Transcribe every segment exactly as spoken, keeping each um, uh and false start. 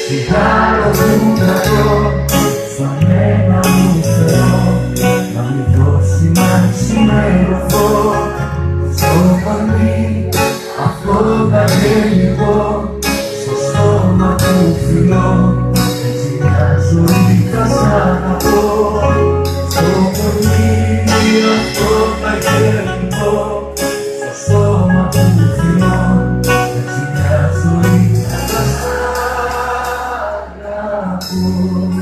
Τσιγάρο που κρατώ στον ένα μου Θεό, να μην δώσει να ξημερωθώ στο κορμί αυτό τα γελικό, στο στόμα του φιλώ, έτσι μια ζωή θα σ' αγαπώ. Στο κορμί αυτό τα γελικό, στο στόμα του φιλώ, έτσι μια ζωή θα σ' αγαπώ.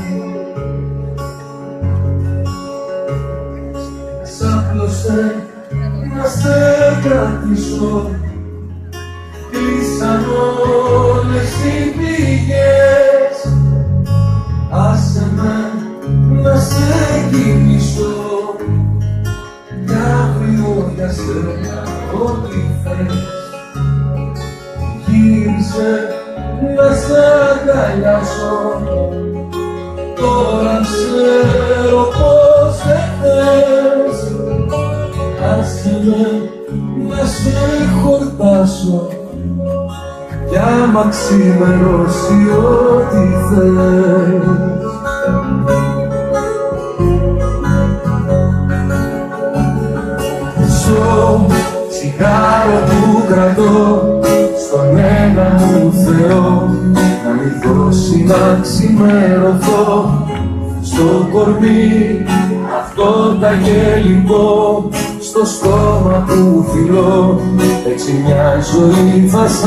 Σ' άπλωσε να σε κρατήσω, κλείσαν όλες οι πηγές. Άσε με να σε κοιμήσω, για αύριο για σένα ό,τι θες. Γύρισε να σε αγκαλιάσω, τώρα ξέρω πως δεν θες. Άσε με να σε χορτάσω, κι άμα ξημερώσει ό,τι θες. Ζω τσιγάρο που κρατώ στον ένα μου Θεό, να μην δώσει να ξημερωθώ στο κορμί αυτό τα γελικό, στο στόμα που φιλώ, έτσι μια ζωή θα σ'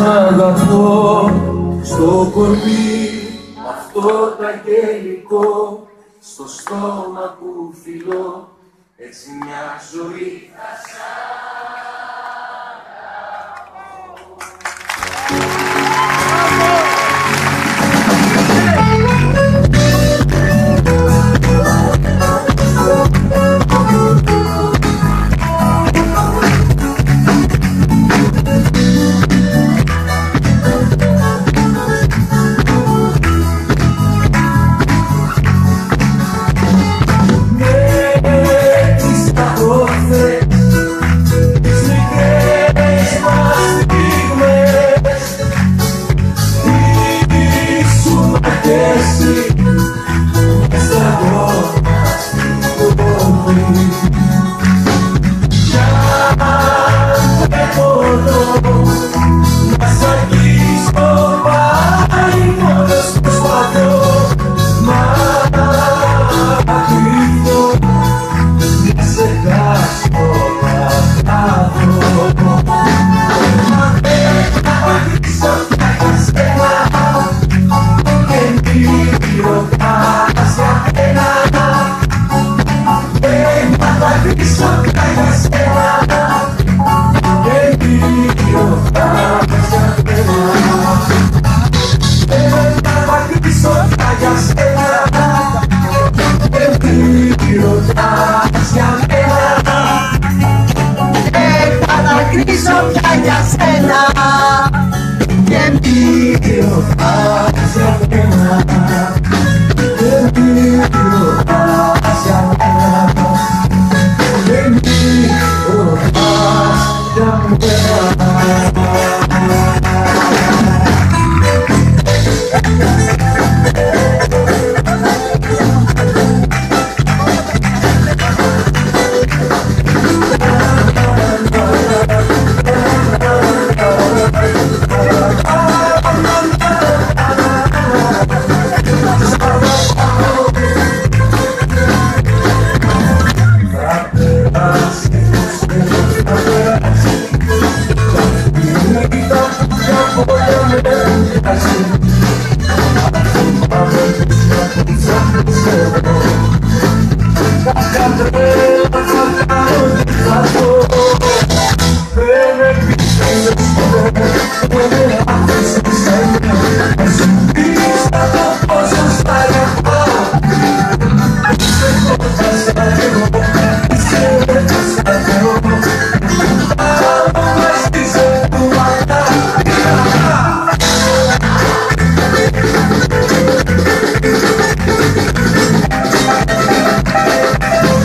αγαπώ. Στο κορμί αυτό τα γελικό, στο στόμα που φιλώ, έτσι μια ζωή θα σ'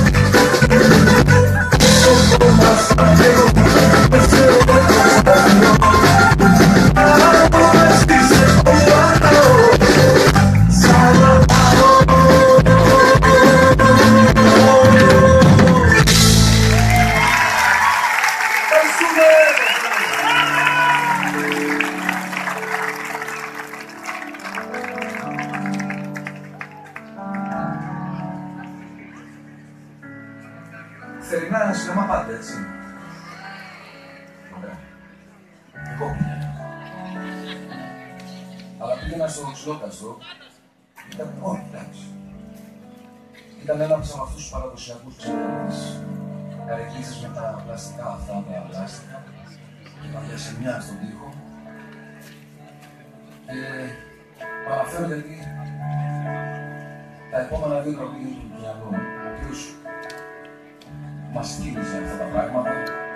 Let's go. πήγαινα στο ξυλόκαστρο, ήταν όχι, εντάξει. Ήταν ένα από αυτούς τους παραδοσιακούς ξέρεις, καρεκλήσεις με τα πλαστικά αυτά, τα πλάστικα, και τα διασημιά στον τοίχο. Ε, παραφέρω γιατί τα επόμενα δύο τραγούδια του μυαλού, ο οποίος μας κύλιζε αυτά τα πράγματα,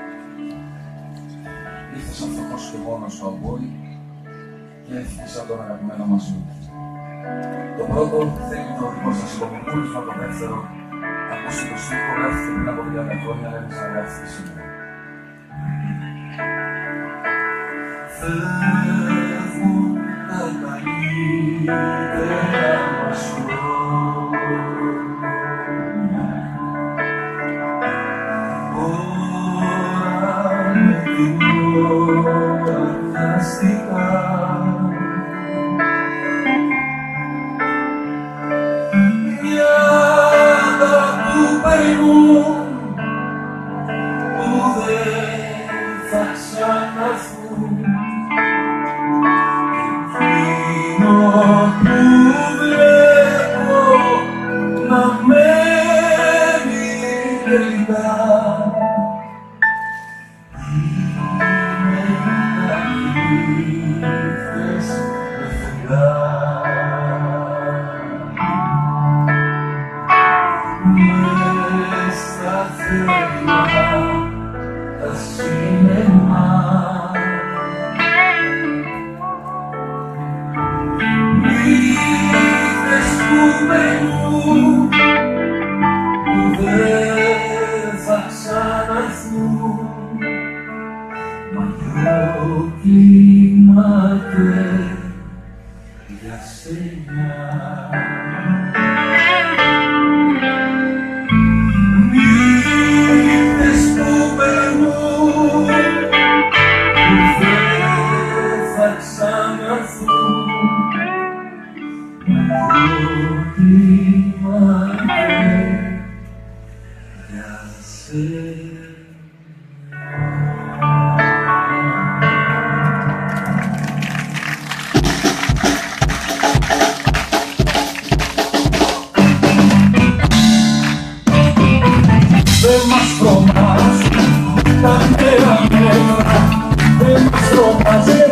ήρθε σαν φτωχός και μόνος στο αμπόι και έφυγε σαν τον αγαπημένο μας Λούκη. Το πρώτο θέλει το δικό σας υπομονούρισμα, το δεύτερο ακούσει το στίχο, γράφτηκε πριν από τριάντα χρόνια, αλλά εμείς να γράφτηκε σήμερα. Φεύγουν τα καλύτερα μας χρόνια, ώρα με την ώρα πιαστικά.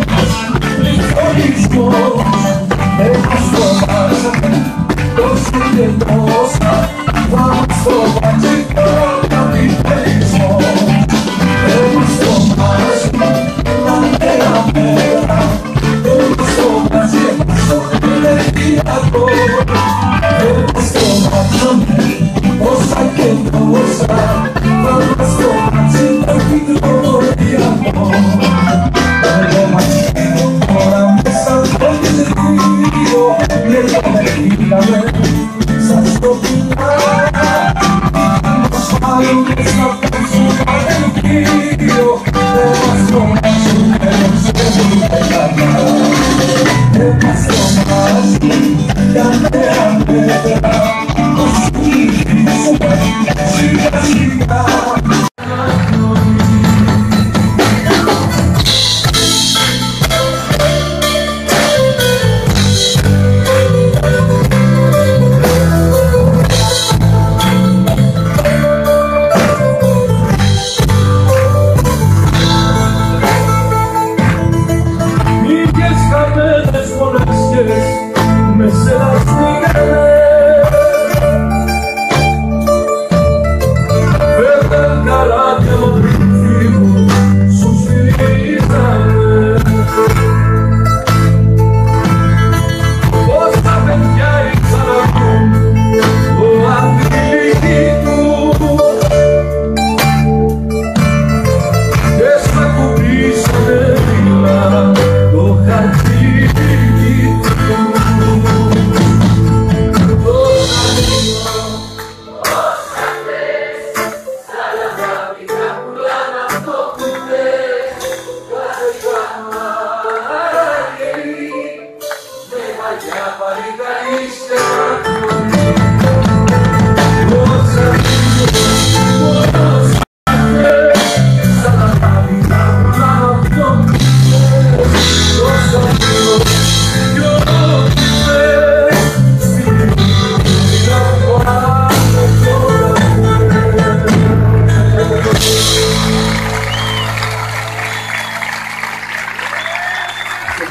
Don't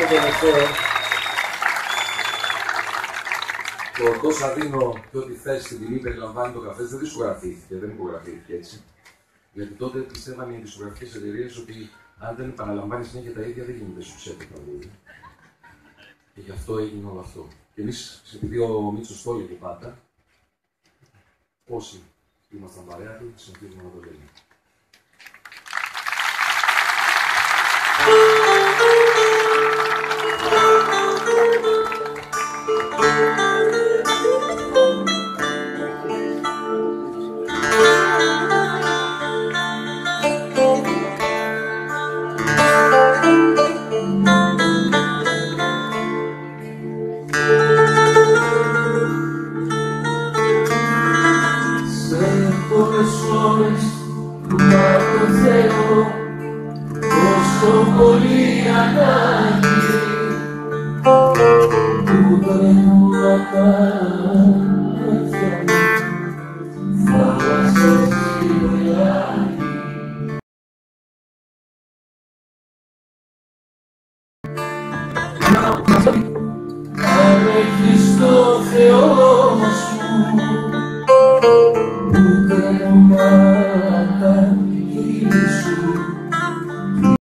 τελευταίο. Το τόσα δίνω και ό,τι θες στην τιμή περιλαμβάνει το καφέ δεν δισογραφήθηκε, δεν υπογραφήθηκε έτσι. Γιατί τότε πιστεύαν οι δισκογραφικές εταιρείες ότι αν δεν επαναλαμβάνει συνέχεια τα ίδια δεν γίνεται σουξέ το τραγούδι. Και γι' αυτό έγινε όλο αυτό. Και εμείς, επειδή ο Μίτσος το έλεγε πάντα, όσοι ήμασταν παρέα του, συνεχίζουμε να το λέμε. Τόσο πολύ ανάγκη που τρέχουν τα μάτια μου θάλασσες χιλιάδες. Αν έχεις το Θεό μας